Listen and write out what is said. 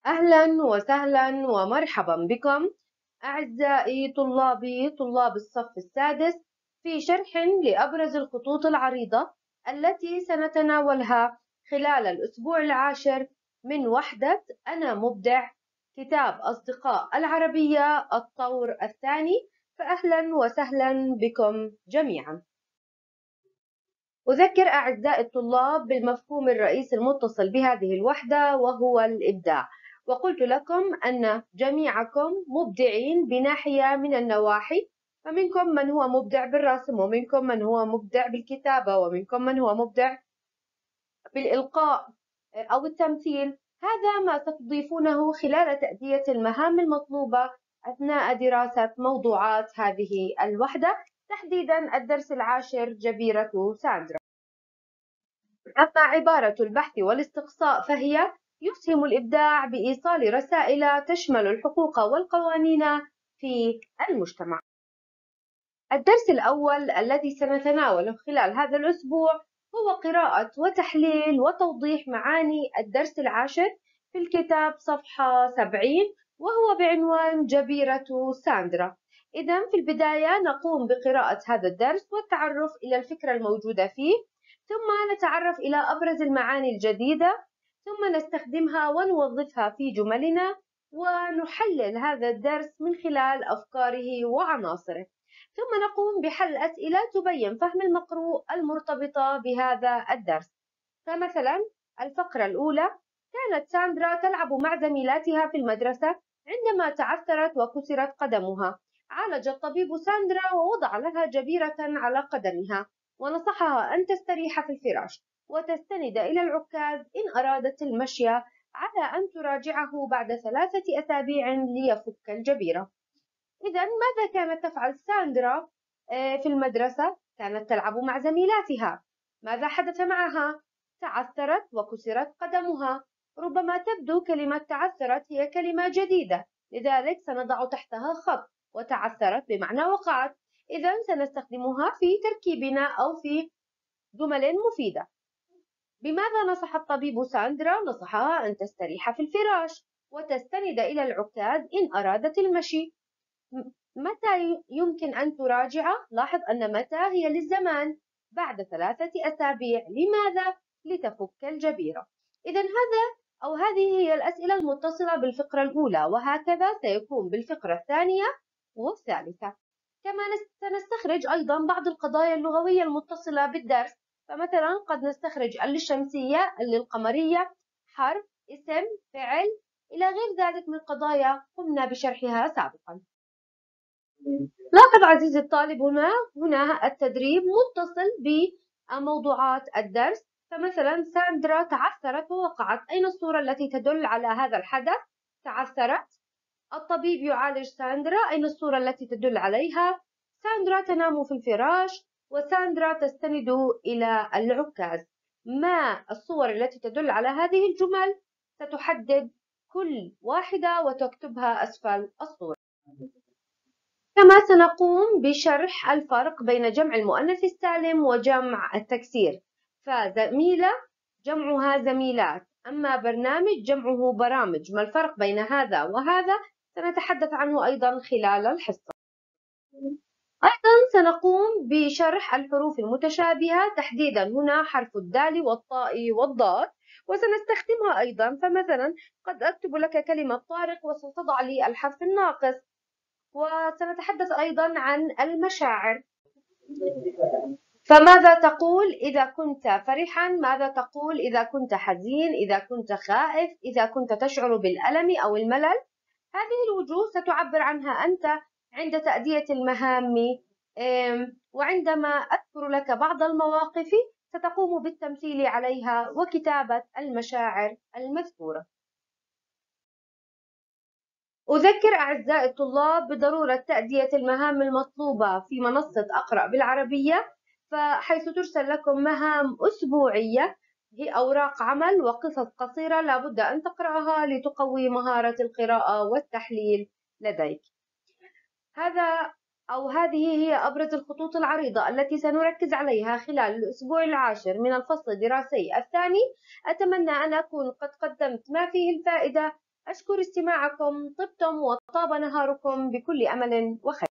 أهلا وسهلا ومرحبا بكم أعزائي طلاب الصف السادس في شرح لأبرز الخطوط العريضة التي سنتناولها خلال الأسبوع العاشر من وحدة أنا مبدع كتاب أصدقاء العربية الطور الثاني. فأهلا وسهلا بكم جميعا. أذكر أعزائي الطلاب بالمفهوم الرئيسي المتصل بهذه الوحدة وهو الإبداع، وقلت لكم أن جميعكم مبدعين بناحية من النواحي، فمنكم من هو مبدع بالرسم، ومنكم من هو مبدع بالكتابة، ومنكم من هو مبدع بالإلقاء أو التمثيل. هذا ما ستضيفونه خلال تأدية المهام المطلوبة أثناء دراسة موضوعات هذه الوحدة، تحديدا الدرس العاشر جبيرة ساندرا. أما عبارة البحث والاستقصاء فهي يسهم الإبداع بإيصال رسائل تشمل الحقوق والقوانين في المجتمع. الدرس الأول الذي سنتناوله خلال هذا الأسبوع هو قراءة وتحليل وتوضيح معاني الدرس العاشر في الكتاب صفحة 70، وهو بعنوان جبيرة ساندرا. إذن في البداية نقوم بقراءة هذا الدرس والتعرف إلى الفكرة الموجودة فيه، ثم نتعرف إلى أبرز المعاني الجديدة، ثم نستخدمها ونوظفها في جملنا، ونحلل هذا الدرس من خلال أفكاره وعناصره، ثم نقوم بحل أسئلة تبين فهم المقروء المرتبطة بهذا الدرس. فمثلا الفقرة الأولى: كانت ساندرا تلعب مع زميلاتها في المدرسة عندما تعثرت وكسرت قدمها. عالج الطبيب ساندرا ووضع لها جبيرة على قدمها، ونصحها أن تستريح في الفراش وتستند إلى العكاز إن أرادت المشي، على أن تراجعه بعد 3 أسابيع ليفك الجبيرة. إذا ماذا كانت تفعل ساندرا في المدرسة؟ كانت تلعب مع زميلاتها. ماذا حدث معها؟ تعثرت وكسرت قدمها. ربما تبدو كلمة تعثرت هي كلمة جديدة، لذلك سنضع تحتها خط، وتعثرت بمعنى وقعت. إذا سنستخدمها في تركيبنا أو في جمل مفيدة. بماذا نصح الطبيب ساندرا؟ نصحها أن تستريح في الفراش وتستند إلى العكاز إن أرادت المشي. متى يمكن أن تراجع؟ لاحظ أن متى هي للزمان، بعد 3 أسابيع. لماذا؟ لتفك الجبيرة. إذا هذه هي الأسئلة المتصلة بالفقرة الأولى، وهكذا سيكون بالفقرة الثانية والثالثة. كما سنستخرج أيضا بعض القضايا اللغوية المتصلة بالدرس، فمثلا قد نستخرج للشمسية، للقمرية، حرف، اسم، فعل، إلى غير ذلك من قضايا قمنا بشرحها سابقا. لاحظ عزيزي الطالب هنا التدريب متصل بموضوعات الدرس. فمثلا ساندرا تعثرت ووقعت، أين الصورة التي تدل على هذا الحدث؟ تعثرت. الطبيب يعالج ساندرا، أين الصورة التي تدل عليها؟ ساندرا تنام في الفراش، وساندرا تستند إلى العكاز. ما الصور التي تدل على هذه الجمل؟ ستحدد كل واحدة وتكتبها أسفل الصورة. كما سنقوم بشرح الفرق بين جمع المؤنث السالم وجمع التكسير. فزميلة جمعها زميلات، أما برنامج جمعه برامج. ما الفرق بين هذا وهذا؟ سنتحدث عنه أيضا خلال الحصة. أيضا سنقوم بشرح الحروف المتشابهة، تحديدا هنا حرف الدال والطاء والضاد، وسنستخدمها أيضا. فمثلا قد أكتب لك كلمة طارق وستضع لي الحرف الناقص. وسنتحدث أيضا عن المشاعر. فماذا تقول إذا كنت فرحا؟ ماذا تقول إذا كنت حزين؟ إذا كنت خائف؟ إذا كنت تشعر بالألم أو الملل؟ هذه الوجوه ستعبر عنها أنت عند تأدية المهام. وعندما أذكر لك بعض المواقف ستقوم بالتمثيل عليها وكتابة المشاعر المذكورة. أذكر أعزائي الطلاب بضرورة تأدية المهام المطلوبة في منصة أقرأ بالعربية، فحيث ترسل لكم مهام أسبوعية، هي أوراق عمل وقصص قصيرة لابد أن تقرأها لتقوي مهارة القراءة والتحليل لديك. هذه هي أبرز الخطوط العريضة التي سنركز عليها خلال الأسبوع العاشر من الفصل الدراسي الثاني. أتمنى أن أكون قد قدمت ما فيه الفائدة، أشكر استماعكم، طبتم وطاب نهاركم بكل أمل وخير.